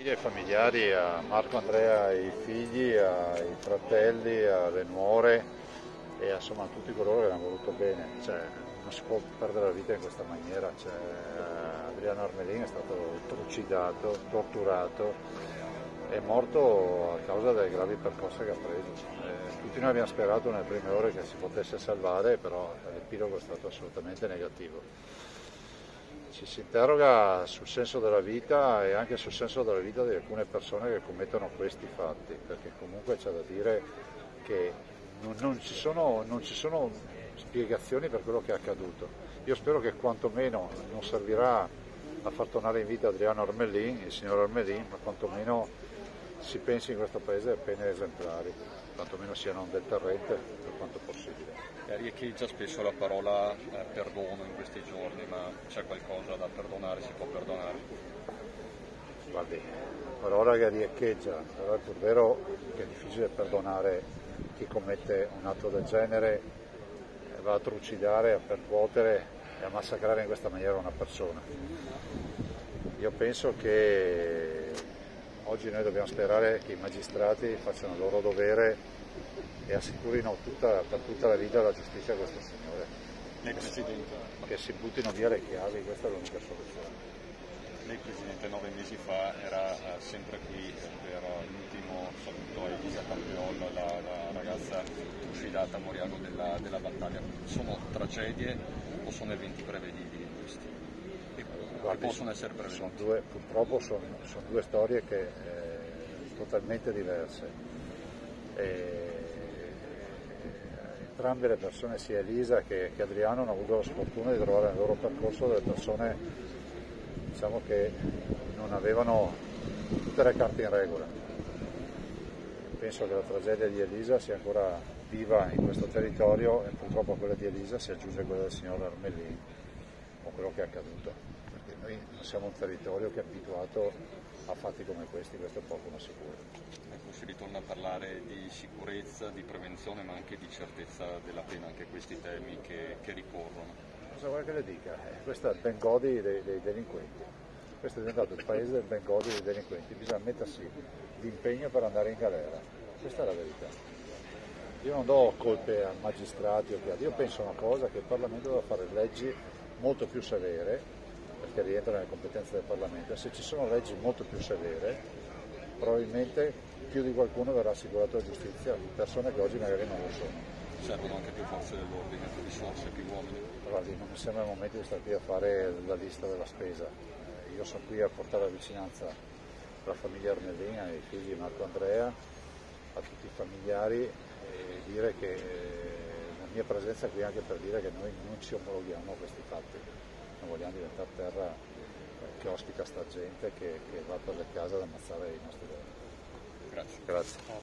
Ai familiari, a Marco Andrea, ai figli, ai fratelli, alle nuore e insomma a tutti coloro che hanno voluto bene. Non si può perdere la vita in questa maniera. Adriano Armelin è stato trucidato, torturato, è morto a causa dei gravi percorsi che ha preso. Tutti noi abbiamo sperato nelle prime ore che si potesse salvare, però l'epilogo è stato assolutamente negativo. Ci si interroga sul senso della vita e anche sul senso della vita di alcune persone che commettono questi fatti, perché comunque c'è da dire che non ci sono spiegazioni per quello che è accaduto. Io spero che quantomeno non servirà a far tornare in vita Adriano Armelin, il signor Armelin, ma quantomeno si pensi in questo paese a pene esemplari, quantomeno siano un deterrente per quanto possibile. Riecheggia spesso la parola perdono in questi giorni, ma c'è qualcosa da perdonare, si può perdonare? Guardi, parola che riecheggia, però è pur vero che è difficile perdonare chi commette un atto del genere, va a trucidare, a percuotere e a massacrare in questa maniera una persona. Io penso che oggi noi dobbiamo sperare che i magistrati facciano il loro dovere e assicurino per tutta la vita la giustizia a questo signore. Lei Presidente, Che si buttino via le chiavi, questa è l'unica soluzione. lei Presidente 9 mesi fa era sempre qui per l'ultimo saluto a Elisa Campeol, la ragazza trucidata a Moriano della battaglia. Sono tragedie o sono eventi prevedibili questi? Che possono essere prevenuti? Purtroppo sono due storie totalmente diverse. Entrambe le persone, sia Elisa che Adriano, hanno avuto la sfortuna di trovare nel loro percorso delle persone, diciamo, che non avevano tutte le carte in regola. Penso che la tragedia di Elisa sia ancora viva in questo territorio e purtroppo a quella di Elisa si aggiunge quella del signor Armelin con quello che è accaduto, perché noi non siamo un territorio che è abituato a fatti come questi, questo è poco ma sicuro. Ecco, si ritorna a parlare di sicurezza, di prevenzione, ma anche di certezza della pena, anche questi temi che ricorrono. Cosa vuoi che le dica? Questo è il Bengodi dei delinquenti. Questo è diventato il paese del Bengodi dei delinquenti. Bisogna mettersi d'impegno per andare in galera. Questa è la verità. Io non do colpe a magistrati o che altro. Io penso una cosa, che il Parlamento deve fare leggi molto più severe, perché rientra nelle competenze del Parlamento. E se ci sono leggi molto più severe, probabilmente più di qualcuno verrà assicurato la giustizia, persone che oggi magari non lo sono. Servono anche più forze dell'ordine, più risorse, più uomini. Guardi, non mi sembra il momento di stare qui a fare la lista della spesa. Io sono qui a portare la vicinanza alla famiglia Armelin, ai figli di Marco Andrea, a tutti i familiari e dire che la mia presenza è qui anche per dire che noi non ci omologhiamo a questi fatti, non vogliamo diventare terra che ospita sta gente che va per le case ad ammazzare i nostri uomini. Grazie. Grazie.